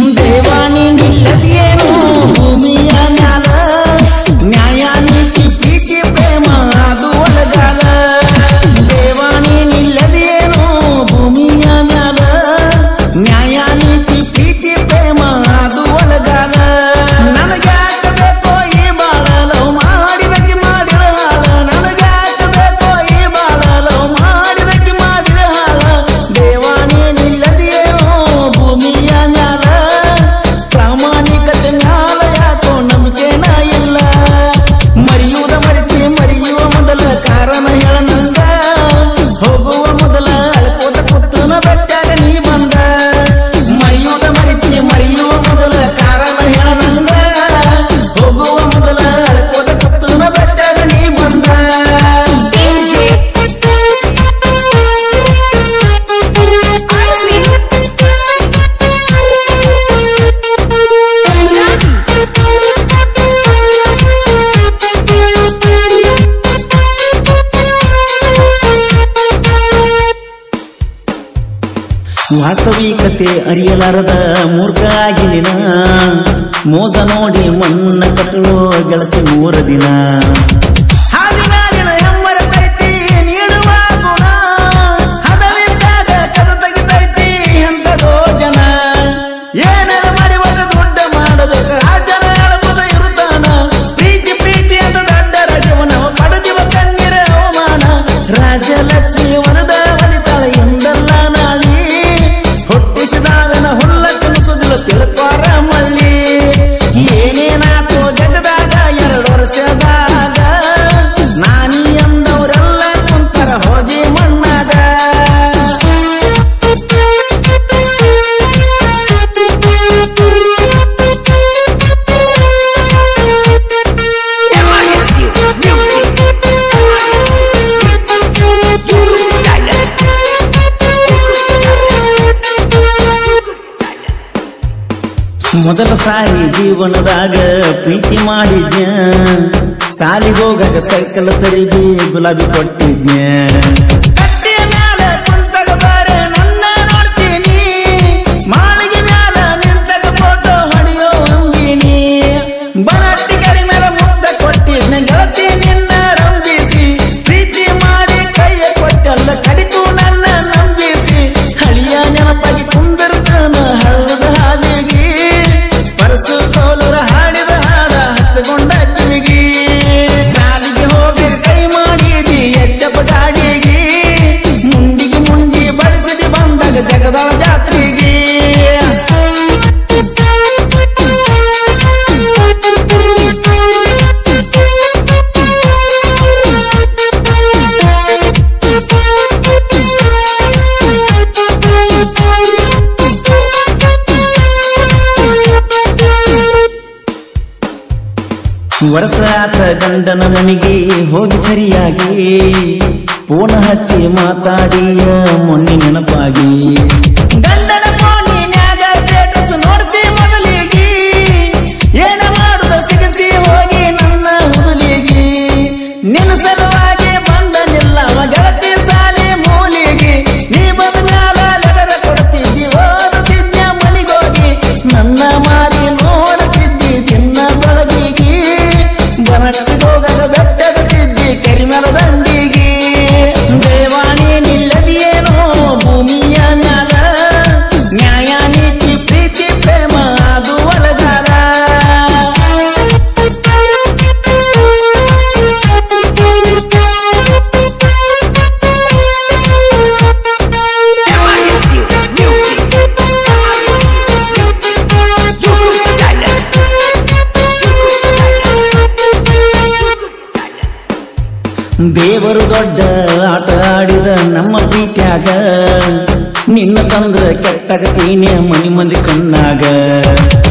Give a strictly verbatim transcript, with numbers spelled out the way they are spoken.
ದೇವಾನಿ ನಿಲ್ಲದೇನು ಭೂಮಿಯ ಮ್ಯಾಲ ನ್ಯಾಯ ನೀತಿ ಪ್ರೀತಿ ಪ್ರೇಮ ಅದು ಒಳಗಾಲ ದೇವಾನಿ ನಿಲ್ಲದೇನು ಭೂಮಿಯ ಮ್ಯಾಲ ನ್ಯಾಯ ನೀತಿ ಪ್ರೀತಿ ಪ್ರೇಮ ಅದು ಒಳಗಾಲ ನನಗ್ಯಾಕ ಬೇಕೋ ಈ ಬಾಳ ಲವ್ ಮಾಡಿದಕ್ಕೆ ಮಾಡಿದ ಹಾಳ ನನಗ್ಯಾಕ ಬೇಕೋ ಈ ಬಾಳ ಲವ್ ಮಾಡಿದಕ್ಕೆ ಮಾಡಿದ ಹಾಳ ದೇವಾನಿ ನಿಲ್ಲದೇನು ಭೂಮಿಯ ಮ್ಯಾಲ ಪ್ರಾಮಾಣಿಕತೆ ಮ್ಯಾಲ ಯಾಕೋ ನಂಬಿಕೆನ ಇಲ್ಲ ಮರೆಯುವುದ ಮರೆತಿ ಮರೆಯುವ ಮೊದಲ ಕಾರಣ ಹೇಳನಂದ ಹೋಗುವ ಮೊದಲ ಅಳ್ಕೋತ ಕುತ್ತನ ಬೆಟ್ಟಾಗ ನೀ ಬಂದ ಮರೆಯುವುದ ಮರೆತಿ ಮರೆಯುವ ಮೊದಲ ಕಾರಣ ಹೇಳನಂದ ಹೋಗುವ ಮೊದಲ ಅಳ್ಕೋತ ಕುತ್ತನ ಬೆಟ್ಟಾಗ ನೀ ಬಂದ ವಾಸ್ತವಿಕತೆ ಅರಿಯಲಾರದ ಮೂರ್ಖ ಆಗಿ ನಿನ ಮೋಸ ನೋಡಿ ಮಣ್ಣ ಕಟ್ಟಲು ಗೆಳತಿ ಮೂರ ದಿನ ರಾಜಲಕ್ಷ್ಮಿ ವರದ ವನಿತಾಳ ಎಂದಲ್ಲ ನಾಳಿ ಹುಟ್ಟಿಸಿದಾಗನ ಹುಲ್ಲ ಕನಸುದಿಲ್ಲ ತಿಳ್ಕೋರ ಮಳ್ಳಿ ಏನೇನಾತೋ ಜಗದಾಗ ಎರಡು ವರ್ಷದಾಗ ನಾನಿ ಅಂದವರೆಲ್ಲ ಕುಂತರ ಹೋಗಿ ಮಣ್ಣಾಗ ಮೊದಲ ಸಾರಿ ಜೀವನದಾಗ ಪ್ರೀತಿ ಮಾಡಿದ್ಯ ಸಾಲಿಗೋಗಾಗ ಸೈಕಲ್ ತರಿಗಿ ಗುಲಾಬಿ ಕೊಟ್ಟಿದ್ಯ ಕಟ್ಟೆಯ ಮ್ಯಾಲ ಕುಂತಗ ಬಾರೆ ನನ್ನ ನೋಡ್ತೀನಿ ಮಾಳಿಗೆ ಮ್ಯಾಲ ನಿಂತಗ ಫೋಟೋ ಹೊಡೆಯೋ ಅಂಗಿನಿ ಬನಟ್ಟಿ ಗರಿ ಮ್ಯಾಲ ಮುದ್ದ ಕೊಟ್ಟಿದ್ನ ಗೆಳತಿ ನಿನ್ನ ರಂಬಿಸಿ ಪ್ರೀತಿ ಮಾಡಿ ಕೈಯ ಕೊಟ್ಟಲ್ಲ ಕಡಿತು ನನ್ನ ನಂಬಿಸಿ ಹಳಿಯ ನೆನಪಾಗಿ ಕುಂದಿರ್ತಾನ ಹಳ್ಳದ ಹಾದಿಗಿ ಪರಸು ತೋಲುರ ಹಾಡಿದ ಹಾಡ ಹಚ್ಚಗೊಂಡ ಕಿವಿಗಿ ಸಾಲಿಗೆ ಹೋಗಿ ಕೈ ಮಾಡಿದಿ ಎಚ್ಚಪ್ಪ ಗಾಡಿಗಿ ಮುಂಡಿಗೆ ಮುಂಡಿ ಬಡಿಸಿದಿ ಬಂದಾಗ ಜಗದಾಳ ಜಾತ್ರೆಗಿ ವರ್ಷ ಆತ ಗಂಡನ ಮನೆಗೆ ಹೋಗಿ ಸರಿಯಾಗಿ ಫೋನ್ ಹಚ್ಚಿ ಮಾತಾಡಿಯ ಮೊನ್ನೆ ನೆನಪಾಗಿ ಗಂಡನ ಫೋನಿನ್ಯಾಗ ಸ್ಟೇಟಸ್ ನೋಡ್ತಿ ಮೊದಲಿಗೆ ಏನ ಮಾಡುದ ಸಿಗಸಿ ಹೋಗಿ ನನ್ನ ಹುದುಲಿಗೆ ನಿನ್ನ ಸಲುವಾಗಿ ಬಂದ ನಿಲ್ಲವ ಗೆಳತಿ ಸಾಲಿ ಮೂಲಿಗೆ ನೀ ಬಂದ ಮ್ಯಾಲ ಲೆಟರ ಕೊಡ್ತಿದ್ದಿ ಓದುತ್ತಿದ್ಯ ಮನಿಗೋಗಿ ನನ್ನ ಮಾರಿ ನೋಡುತ್ತಿದ್ದಿ ತಿನ್ನ ಬಳಗಿಗೆ ಬನಟ್ಟಿಗೋಗದ ಬೆಟ್ಟದ ತಿದ್ದಿ ಕರಿಮಲ ದಂಡಿಗೆ ದೇವಾನಿ ನಿಲ್ಲದಿಯೇನೋ ಭೂಮಿಯ ಮ್ಯಾಲ ನ್ಯಾಯ ನೀತಿ ಪ್ರೀತಿ ಪ್ರೇಮ ಅದು ಒಳಗಾಲ ದೇವರು ದೊಡ್ಡ ಆಟ ಆಡಿದ ನಮ್ಮ ಪ್ರೀತ್ಯಾಗ ನಿನ್ನ ತಂದ್ರ ಕೆಟ್ಟಗತೀನಿ ಮನಿ ಮಂದಿ ಕಣ್ಣಾಗ